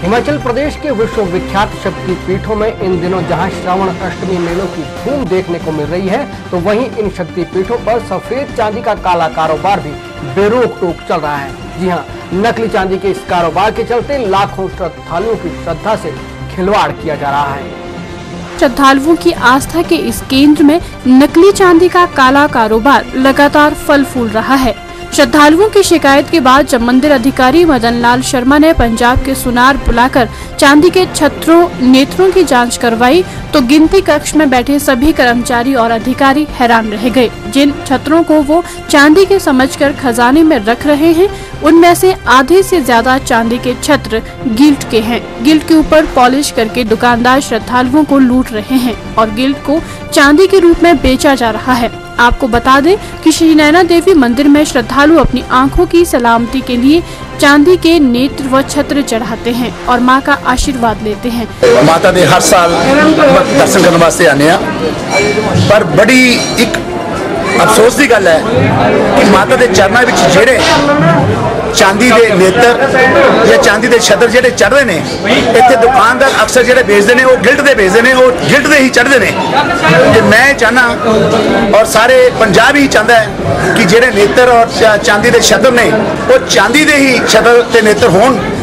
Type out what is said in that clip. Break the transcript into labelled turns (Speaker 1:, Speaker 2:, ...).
Speaker 1: हिमाचल प्रदेश के विश्वविख्यात शक्ति पीठों में इन दिनों जहां श्रावण अष्टमी मेलों की धूम देखने को मिल रही है, तो वहीं इन शक्ति पीठों पर सफेद चांदी का काला कारोबार भी बेरोक टोक चल रहा है। जी हां, नकली चांदी के इस कारोबार के चलते लाखों श्रद्धालुओं की श्रद्धा से खिलवाड़ किया जा रहा है।
Speaker 2: श्रद्धालुओं की आस्था के इस केंद्र में नकली चांदी का काला कारोबार लगातार फल फूल रहा है। श्रद्धालुओं की शिकायत के बाद जब मंदिर अधिकारी मदन लाल शर्मा ने पंजाब के सुनार बुलाकर चांदी के छत्रों नेत्रों की जांच करवाई, तो गिनती कक्ष में बैठे सभी कर्मचारी और अधिकारी हैरान रह गए। जिन छत्रों को वो चांदी के समझकर खजाने में रख रहे हैं, उनमें से आधे से ज्यादा चांदी के छत्र गिल्ट के हैं। गिल्ट के ऊपर पॉलिश करके दुकानदार श्रद्धालुओं को लूट रहे हैं और गिल्ट को चांदी के रूप में बेचा जा रहा है। आपको बता दें कि श्री नैना देवी मंदिर में श्रद्धालु अपनी आंखों की सलामती के लिए चांदी के नेत्र व छत्र चढ़ाते हैं और मां का आशीर्वाद लेते हैं।
Speaker 3: माता दे हर साल दर्शन करने वास्ते आने, पर बड़ी एक अफसोस की गल है कि माता दे चरणों विच जेड़े चांदी दे नेत्र या चांदी दे छत्र जेड़े चढ़ रहे ने, इत्थे दुकानदार अक्सर जेड़े बेचते हैं वो गिल्ट दे बेचते हैं, वो गिल्ट दे ही चढ़ते हैं। मैं चाहना और सारे पंजाब ही चाहता है कि जेड़े नेत्र और चांदी दे छत्र ने वो चांदी दे ही छत्र ते नेत्र होण